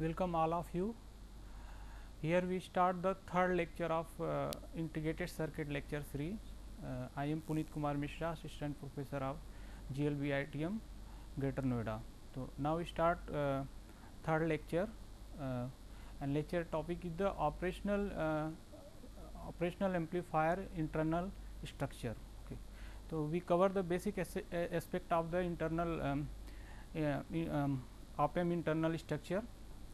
welcome all of you. Here we start the third lecture of integrated circuit lecture series. I am Puneet Kumar Mishra, assistant professor of GLB ITM, Greater Noida. So now we start third lecture, and lecture topic is the operational amplifier internal structure. Okay. So we cover the basic aspect of the internal op-amp internal structure.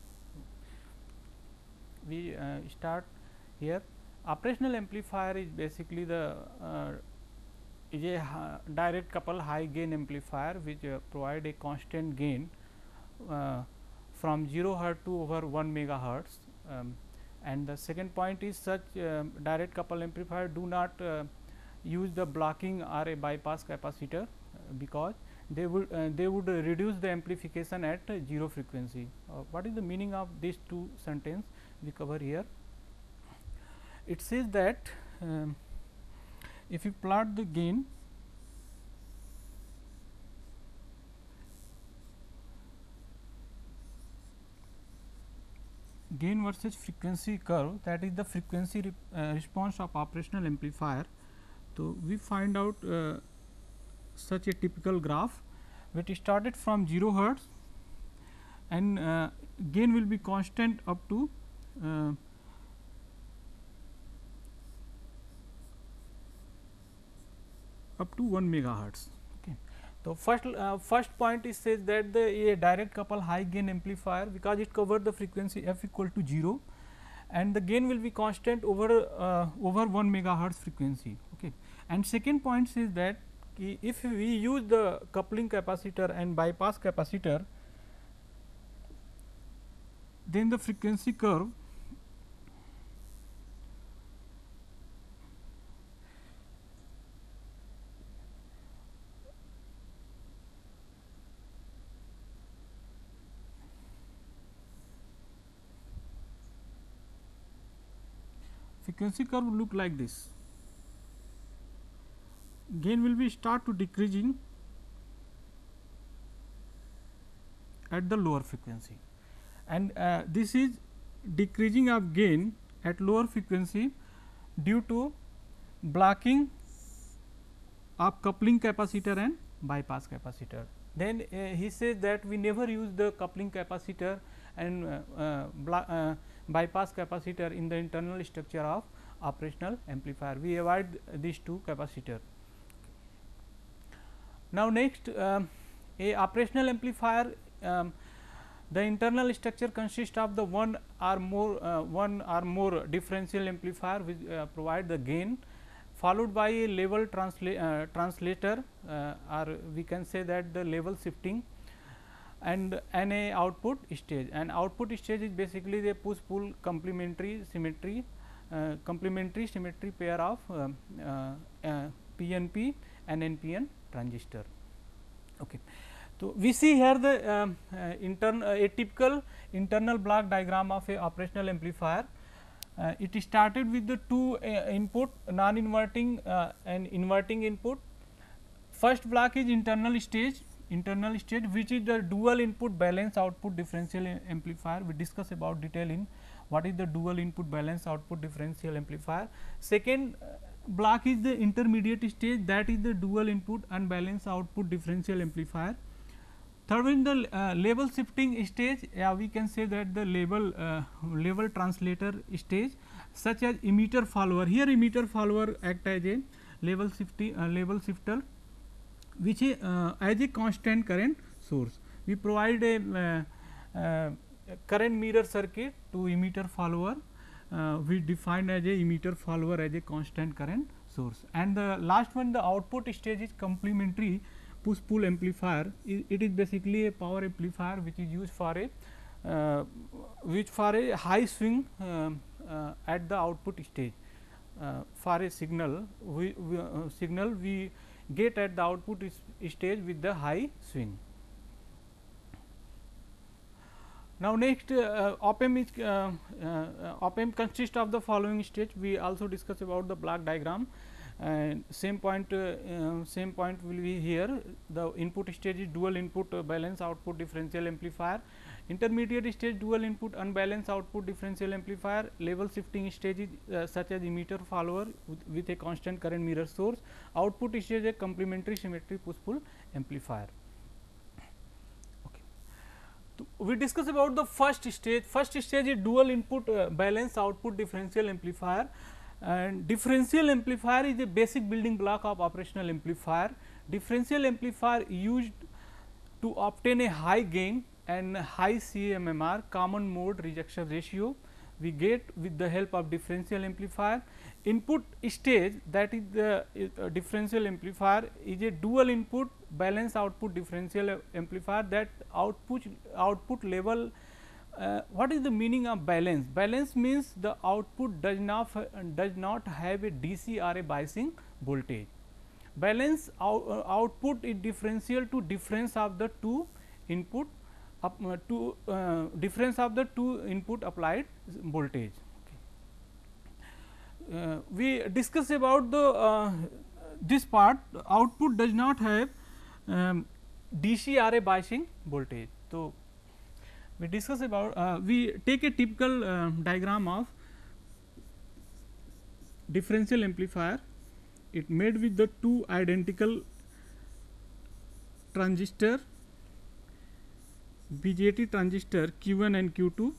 We start here. Operational amplifier is basically the is a direct couple high gain amplifier which provide a constant gain from 0 hertz to over 1 megahertz. And the second point is such direct couple amplifier do not use the blocking or a bypass capacitor because they would reduce the amplification at 0 frequency. What is the meaning of these two sentence? We cover here. It says that if you plot the gain versus frequency curve, that is the frequency response of operational amplifier. So we find out such a typical graph which started from 0 hertz and gain will be constant up to up to 1 megahertz. Okay. So first point is says that a direct couple high gain amplifier, because it covers the frequency f equal to 0 and the gain will be constant over 1 megahertz frequency. Okay. And second point says that if we use the coupling capacitor and bypass capacitor, then the frequency curve will look like this. Gain will be start to decreasing at the lower frequency, and this is decreasing of gain at lower frequency due to blocking of coupling capacitor and bypass capacitor. Then he says that we never use the coupling capacitor and bypass capacitor in the internal structure of operational amplifier. We avoid these two capacitor. Now next, a operational amplifier, the internal structure consists of the one or more differential amplifier which provide the gain, followed by a level translator or we can say that the level shifting, and a output stage. And output stage is basically the push pull complementary symmetry pair of PNP and NPN transistor. Okay. So we see here the a typical internal block diagram of a operational amplifier. It started with the two input, non-inverting and inverting input. First block is internal stage which is the dual input balance output differential amplifier. We discuss about detail in what is the dual input balance output differential amplifier. Second block is the intermediate stage, that is the dual input unbalanced output differential amplifier. Third in the level shifting stage, we can say that the level translator stage, such as emitter follower. Here emitter follower act as a level shifter which is as a constant current source. We provide a current mirror circuit to emitter follower. We define as a emitter follower as a constant current source. And the last one, the output stage, is complementary push pull amplifier. It is basically a power amplifier which is used for a high swing at the output stage. For a signal we get at the output stage with the high swing. Now next, op-amp consists of the following stage. We also discuss about the block diagram, and same point will be here. The input stage is dual input balance output differential amplifier. Intermediate stage dual input unbalanced output differential amplifier. Level shifting stage is such as emitter follower with a constant current mirror source. Output stage a complementary symmetry push pull amplifier. Okay. So, we discuss about the first stage. First stage is dual input balanced output differential amplifier, and differential amplifier is a basic building block of operational amplifier. Differential amplifier used to obtain a high gain and high CMMR common mode rejection ratio we get with the help of differential amplifier. Input stage, that is the differential amplifier, is a dual input balance output differential amplifier. That output level, what is the meaning of balance? Balance means the output does not have a DC or a biasing voltage. Balance output is differential to difference of the two input difference of the two input applied voltage. Okay. We discuss about the this part. Output does not have DC or a biasing voltage. So, we discuss about we take a typical diagram of differential amplifier. It made with the two identical transistor, BJT transistor Q1 and Q2.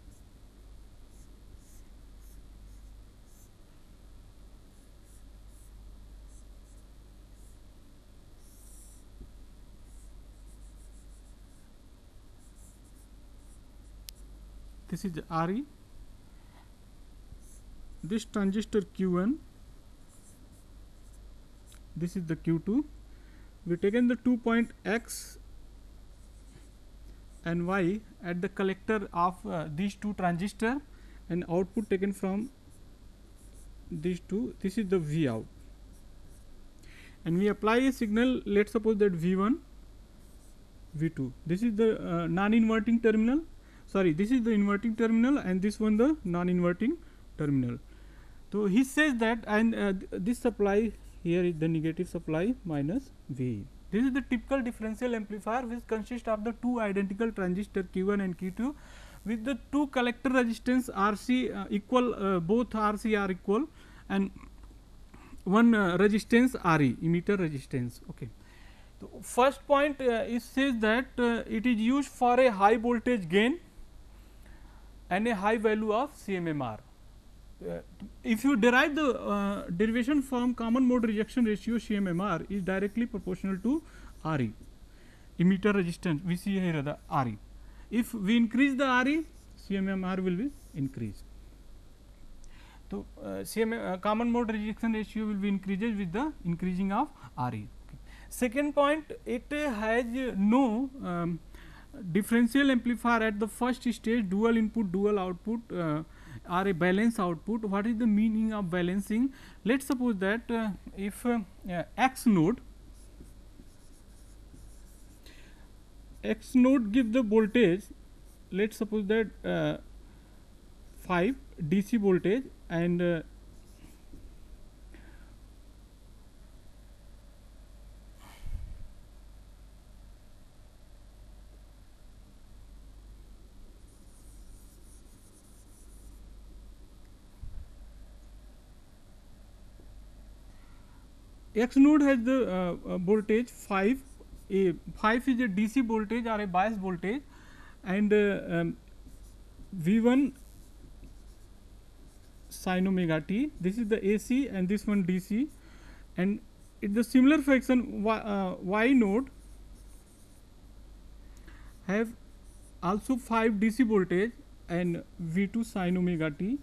This is RE, this transistor Q1, this is the Q2. We taken the 2 point X and Y at the collector of these two transistor, and output taken from these two. This is the V out, and we apply a signal. Let us suppose that V1, V2. This is the non-inverting terminal. Sorry, this is the inverting terminal, and this one the non-inverting terminal. So, he says that, and this supply here is the negative supply minus V. This is the typical differential amplifier, which consists of the two identical transistor Q1 and Q2 with the two collector resistance RC equal, both RC are equal, and one resistance RE, emitter resistance. Okay. So, first point it says that it is used for a high voltage gain and a high value of CMMR. If you derive the derivation from common mode rejection ratio, CMMR is directly proportional to RE, emitter resistance. We see here the RE. If we increase the RE, CMMR will be increased. So, common mode rejection ratio will be increases with the increasing of RE. Okay. Second point, it has no differential amplifier at the first stage, dual input, dual output or a balance output. What is the meaning of balancing? Let us suppose that if X node give the voltage, let us suppose that 5 DC voltage, and X node has the voltage 5. 5 is a DC voltage or a bias voltage, and V1 sin omega t. This is the AC, and this one DC, and in the similar fashion Y node have also 5 DC voltage and V2 sin omega t.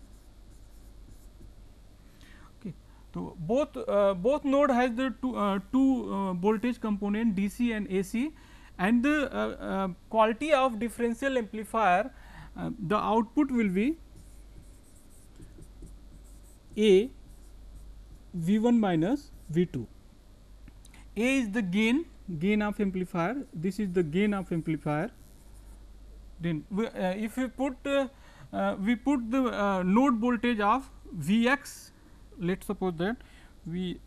So, both node has the two voltage component DC and AC, and the quality of differential amplifier, the output will be A V1 minus V2. A is the gain of amplifier. This is the gain of amplifier. Then if we put the node voltage of Vx. Let us suppose that we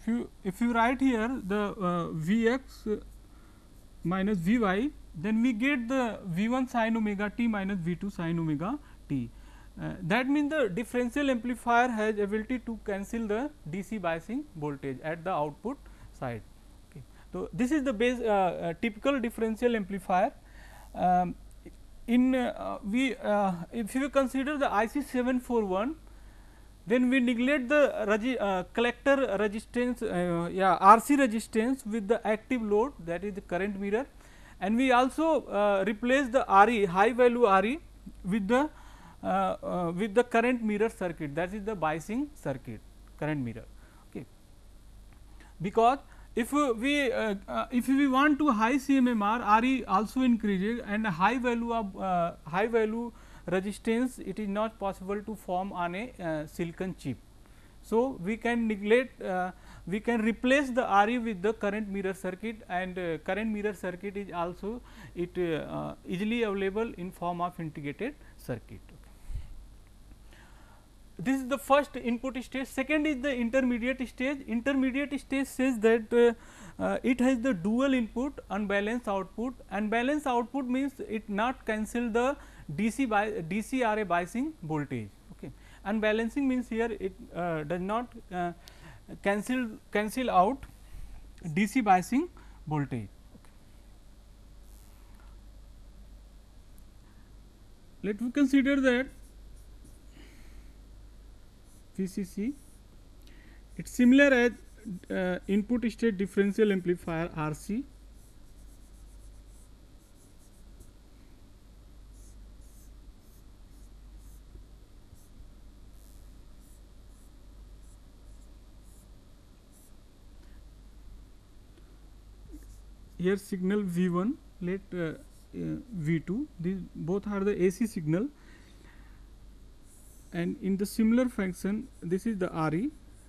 if you write here the Vx minus Vy, then we get the V1 sin omega t minus V2 sin omega t. That means the differential amplifier has ability to cancel the DC biasing voltage at the output side. Okay. So, this is the base typical differential amplifier. If you consider the IC 741, then we neglect the collector resistance, RC resistance with the active load, that is the current mirror, and we also replace the RE, high value RE with the current mirror circuit, that is the biasing circuit, current mirror. Okay. Because if we want to high CMMR, RE also increases, and a high value resistance, it is not possible to form on a silicon chip. So, we can neglect, we can replace the RE with the current mirror circuit, and current mirror circuit is also easily available in form of integrated circuit. This is the first input stage. Second is the intermediate stage. Intermediate stage says that it has the dual input, unbalanced output. Unbalanced output means it not cancel the DC RA biasing voltage. Okay. Unbalancing means here it does not cancel out DC biasing voltage. Okay. Let me consider that VCC, it is similar as input state differential amplifier RC. Here signal V1, let V2, these both are the AC signal, and in the similar function this is the RE,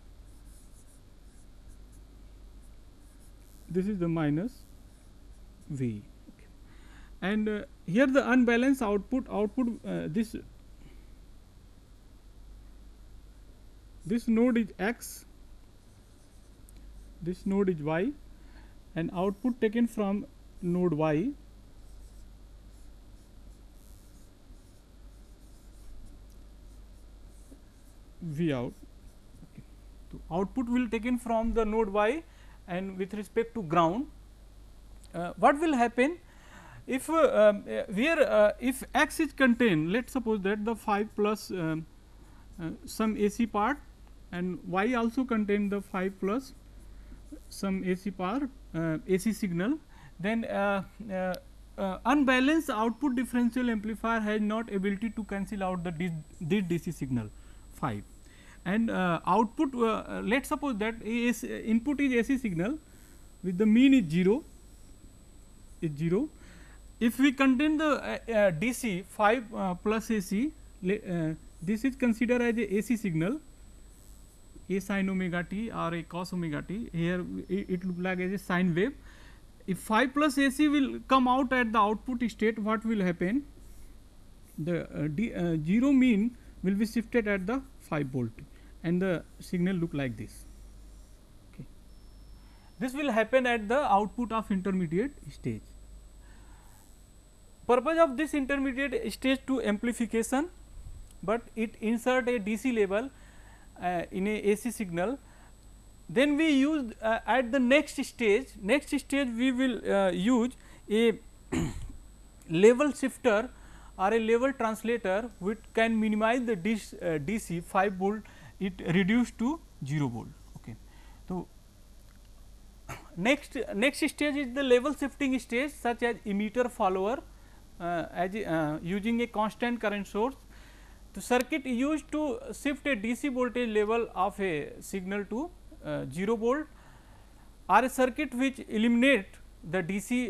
this is the minus V. Okay. And here the unbalanced output, this node is X, this node is Y, and output taken from node Y V out. Okay. So, output will taken from the node Y and with respect to ground. What will happen if if X is contained, let us suppose that the 5 plus some AC part, and Y also contain the 5 plus some AC part, AC signal, then unbalanced output differential amplifier has not ability to cancel out the this DC signal 5, and output, let us suppose that input is AC signal with the mean is 0. If we contain the DC 5 plus AC, this is considered as a AC signal, a sin omega t or a cos omega t. Here it look like as a sine wave. If 5 plus AC will come out at the output state, what will happen? The 0 mean will be shifted at the 5 volt, and the signal look like this. Okay. This will happen at the output of intermediate stage. Purpose of this intermediate stage to amplification, but it insert a DC level in a AC signal. Then we use at the next stage we will use a level shifter or a level translator which can minimize the DC 5 volt, it reduced to 0 volt. Okay. So, next stage is the level shifting stage, such as emitter follower, using a constant current source. The circuit used to shift a DC voltage level of a signal to 0 volt, or a circuit which eliminate the DC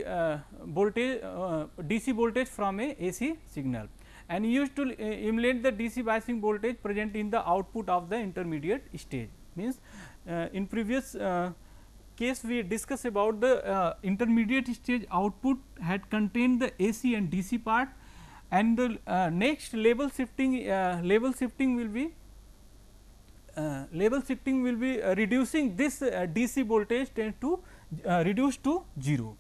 voltage from a AC signal, and used to eliminate the DC biasing voltage present in the output of the intermediate stage. Means in previous case we discussed about the intermediate stage output had contained the AC and DC part, and the next level shifting will be level shifting will be reducing this DC voltage tend to reduce to 0.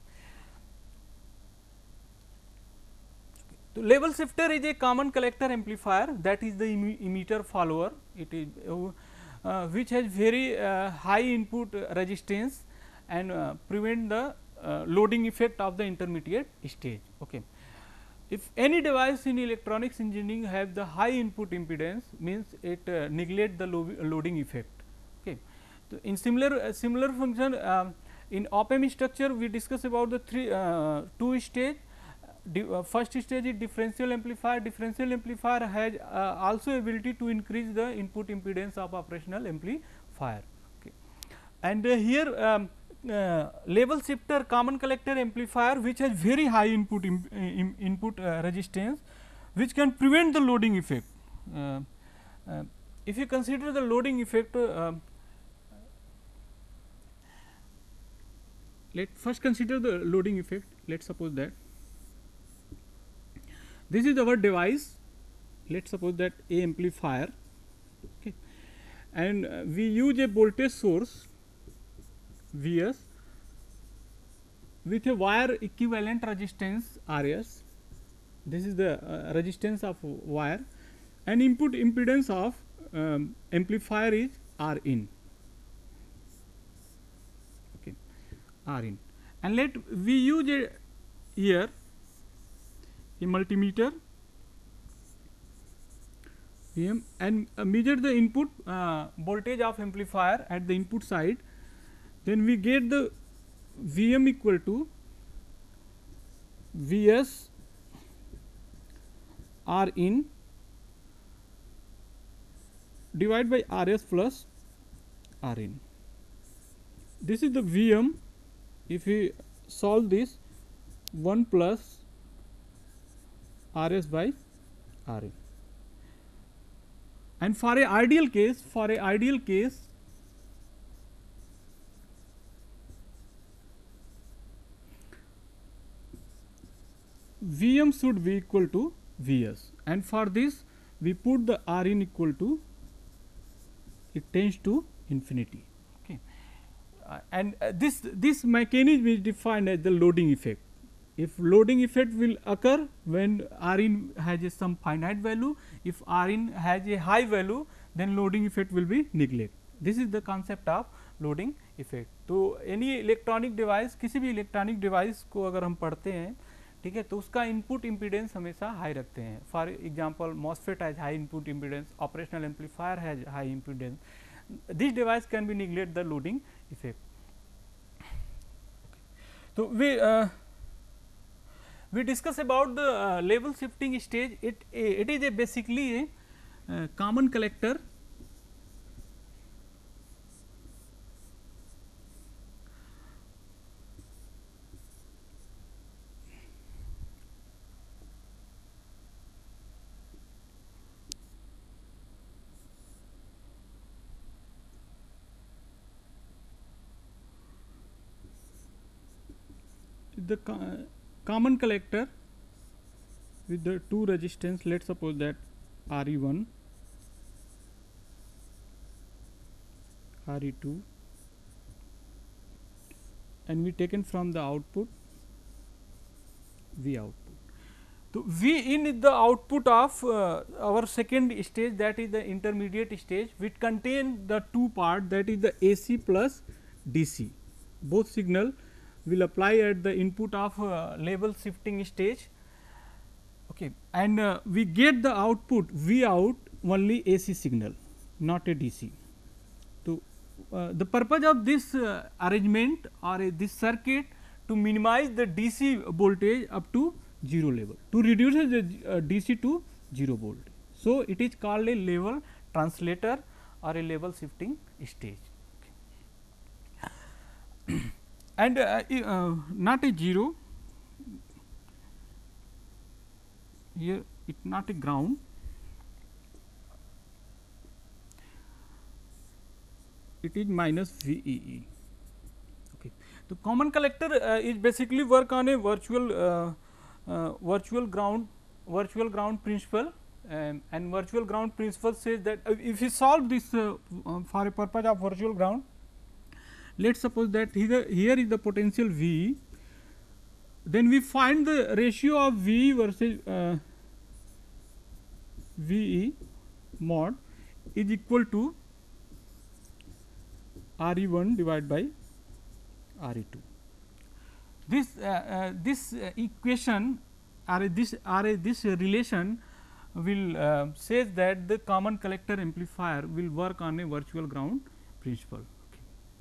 So, level shifter is a common collector amplifier, that is the emitter follower. It is which has very high input resistance and prevent the loading effect of the intermediate stage. Okay. If any device in electronics engineering have the high input impedance, means it neglect the loading effect. Okay. So, in similar function in op-amp structure, we discuss about the two stage. First stage is differential amplifier. Differential amplifier has also ability to increase the input impedance of operational amplifier. Okay. And here level shifter common collector amplifier, which has very high input resistance, which can prevent the loading effect. If you consider the loading effect, let first consider the loading effect. Let us suppose that this is our device, let us suppose that a amplifier, okay, and we use a voltage source Vs with a wire equivalent resistance Rs. This is the resistance of wire, and input impedance of amplifier is Rin. Okay, Rin, and let we use a here a multimeter and measure the input voltage of amplifier at the input side. Then we get the Vm equal to Vs Rin divided by Rs plus Rin. This is the Vm. If we solve this, 1 plus Rs by Rin. And for a ideal case, Vm should be equal to Vs, and for this we put the Rin equal to, it tends to infinity. Okay. And this mechanism is defined as the loading effect. If loading effect will occur when Rin has some finite value, if Rin has a high value, then loading effect will be neglect. This is the concept of loading effect. तो any electronic device, किसी भी electronic device को अगर हम पढ़ते हैं, ठीक है, तो उसका इनपुट इम्पीडेंस हमेशा हाई रखते हैं. For example MOSFET has high input impedance, operational amplifier has high impedance. This device can be neglect the loading effect. तो we discuss about the level shifting stage. It is a basically a common collector the common collector with the two resistance. Let us suppose that Re1, Re2, and we taken from the output V output. So, V in is the output of our second stage, that is the intermediate stage, which contain the two part, that is the AC plus DC. Both signal will apply at the input of level shifting stage, okay, and we get the output V out only AC signal, not a DC. So, the purpose of this arrangement or this circuit to minimize the DC voltage up to 0 level, to reduce the DC to 0 volt. So, it is called a level translator or a level shifting stage. Okay. And not a 0, here it not a ground, it is minus VEE. Okay. The common collector is basically work on a virtual ground principle. and virtual ground principle says that if you solve this for a purpose of virtual ground, let us suppose that here is the potential V, then we find the ratio of V versus VE mod is equal to RE1 divided by RE2. This equation or this relation will says that the common collector amplifier will work on a virtual ground principle. Okay.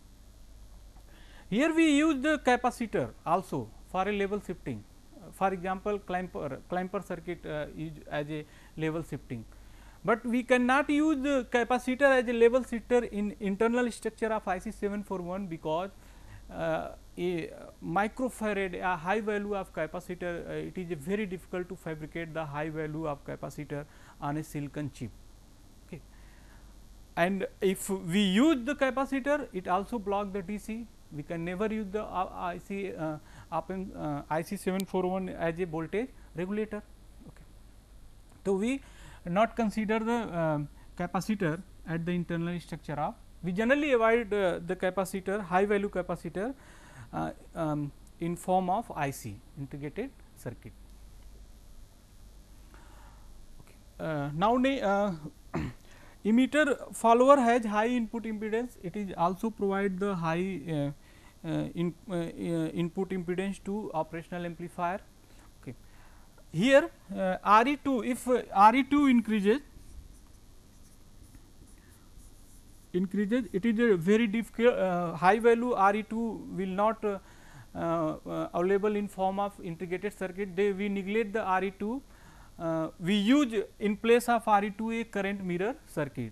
Here we use the capacitor also for a level shifting. For example, clamper circuit is as a level shifting, but we cannot use the capacitor as a level shifter in internal structure of IC 741 because a microfarad, a high value of capacitor, it is very difficult to fabricate the high value of capacitor on a silicon chip. Okay. And if we use the capacitor, it also block the DC. We can never use the IC IC 741 as a voltage regulator. Okay. So, we not consider the capacitor at the internal structure of. We generally avoid the capacitor, high value capacitor in form of IC, integrated circuit. Okay. Now, emitter follower has high input impedance, it is also provide the high input impedance to operational amplifier. Okay. Here RE2, if RE2 increases, it is a very difficult high value RE2 will not available in form of integrated circuit. We neglect the RE2, we use in place of RE2 a current mirror circuit.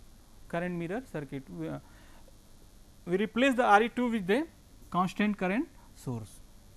We replace the RE2 with the constant current source.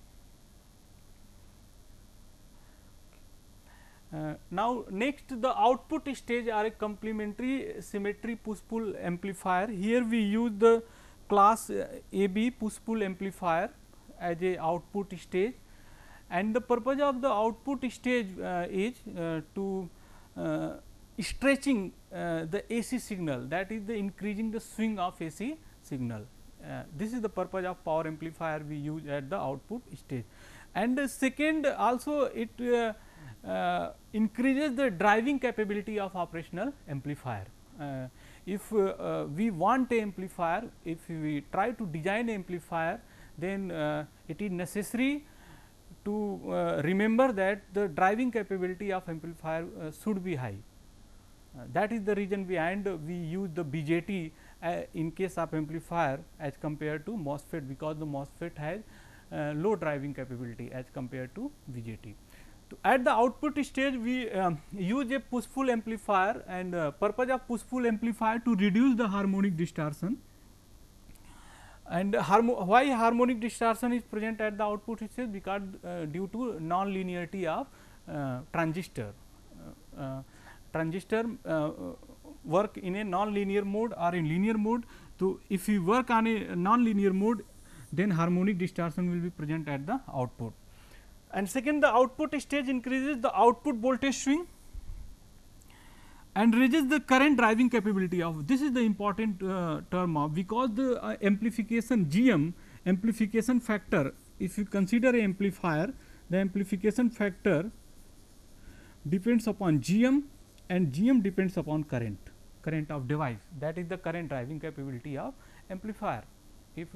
Now, next the output stage are a complementary symmetry push pull amplifier. Here we use the class AB push pull amplifier as a output stage, and the purpose of the output stage is to stretching the AC signal, that is the increasing the swing of AC signal. This is the purpose of power amplifier we use at the output stage. And the second also it increases the driving capability of operational amplifier. If we want a amplifier, if we try to design an amplifier, then it is necessary to remember that the driving capability of amplifier should be high. That is the reason behind we use the BJT in case of amplifier as compared to MOSFET, because the MOSFET has low driving capability as compared to BJT. At the output stage, we use a push pull amplifier, and purpose of push pull amplifier to reduce the harmonic distortion. And why harmonic distortion is present at the output stage? Because due to non-linearity of transistor. Transistor work in a non-linear mode or in linear mode. So, if we work on a non-linear mode, then harmonic distortion will be present at the output. And second, the output stage increases the output voltage swing and raises the current driving capability of. This is the important term of, because the amplification GM, amplification factor, if you consider a amplifier, the amplification factor depends upon GM, and GM depends upon current of device, that is the current driving capability of amplifier. If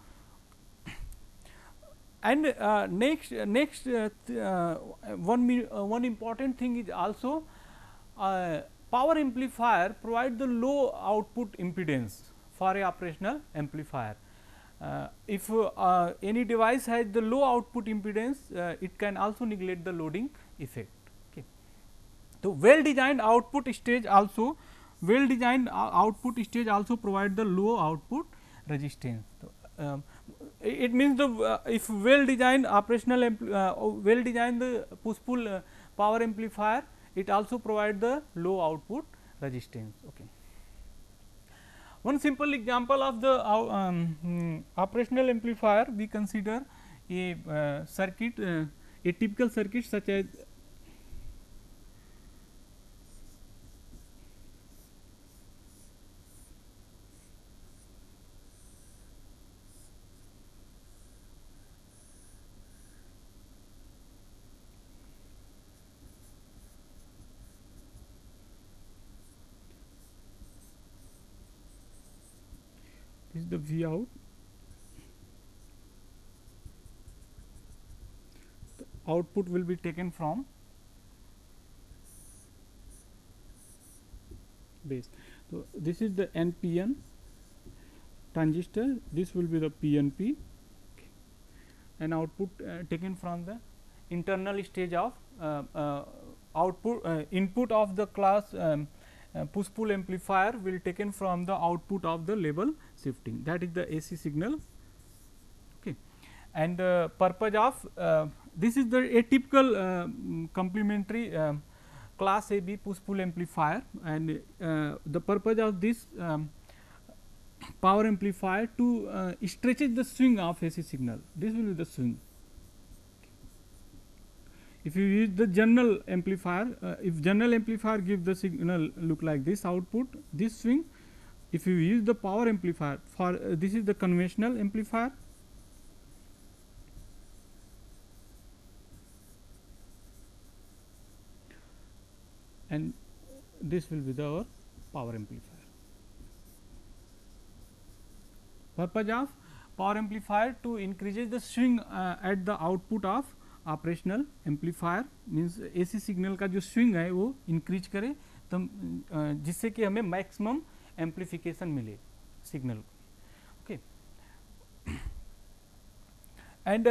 and next one important thing is also power amplifier provide the low output impedance for a operational amplifier. If any device has the low output impedance, it can also neglect the loading effect. Okay. So, well designed output stage also provide the low output resistance. So, it means the if well designed operational well designed the push pull power amplifier, it also provide the low output resistance. Okay. One simple example of the operational amplifier, we consider a circuit, a typical circuit such as This is the V out. The output will be taken from base. So, this is the NPN transistor, this will be the PNP, and output taken from the internal stage of input of the class push pull amplifier will taken from the output of the level shifting, that is the AC signal. Okay. And purpose of this is the atypical complementary class AB push pull amplifier, and the purpose of this power amplifier to stretches the swing of AC signal. This will be the swing. If you use the general amplifier, if general amplifier give the signal look like this output, this swing. If you use the power amplifier for this is the conventional amplifier, and this will be the our power amplifier. Purpose of power amplifier to increases the swing at the output of operational amplifier, means AC signal का जो swing है वो increase करे, तो जिससे कि हमें maximum amplification मिले सिग्नल को. Okay. And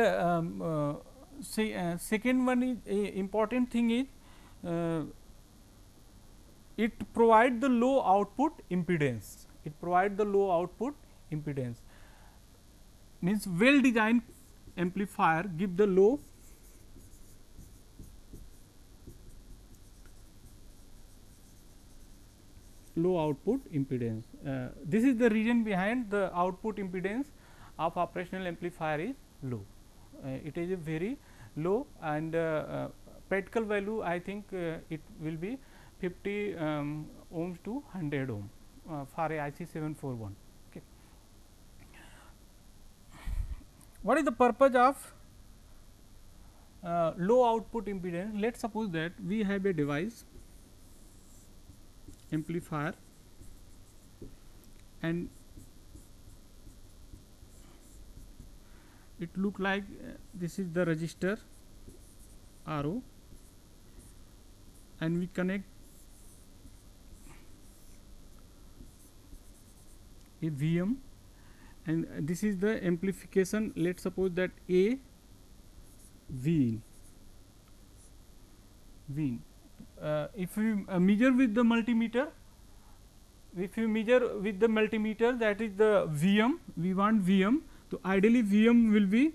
second one is important thing is it provide the low output impedance. It provide the low output impedance, means well designed amplifier give the low output impedance. This is the reason behind the output impedance of operational amplifier is low. It is a very low, and practical value I think it will be 50 ohms to 100 ohm for a IC 741. Okay. What is the purpose of low output impedance? Let us suppose that we have a device amplifier, and it look like this is the resistor RO, and we connect a VM, and this is the amplification. Let us suppose that A V in. If we measure with the multimeter, that is the VM, we want VM. So, ideally VM will be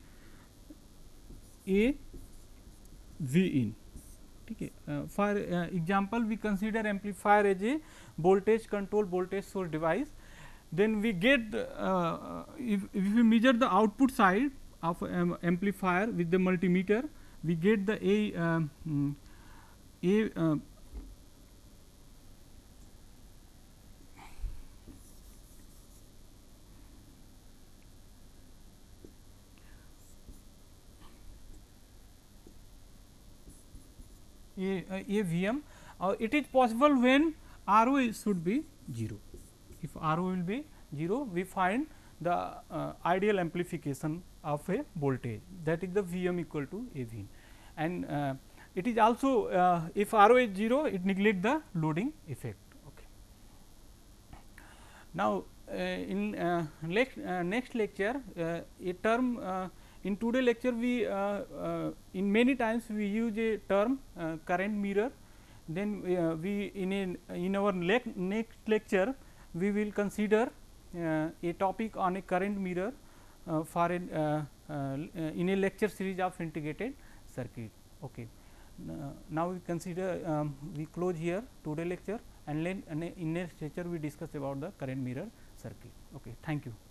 A V in. Okay. For example, we consider amplifier as a voltage control voltage source device. Then we get if we measure the output side of amplifier with the multimeter, we get the VM. It is possible when RO should be 0. If RO will be 0, we find the ideal amplification of a voltage, that is the VM equal to AV. And it is also if RO is 0, it neglect the loading effect. Okay. Now, in next lecture, a term in today lecture we in many times we use a term current mirror. Then we in our next lecture we will consider a topic on a current mirror for in a lecture series of integrated circuit. Okay. Now we consider we close here today lecture, and then in next lecture we discuss about the current mirror circuit. Okay. Thank you.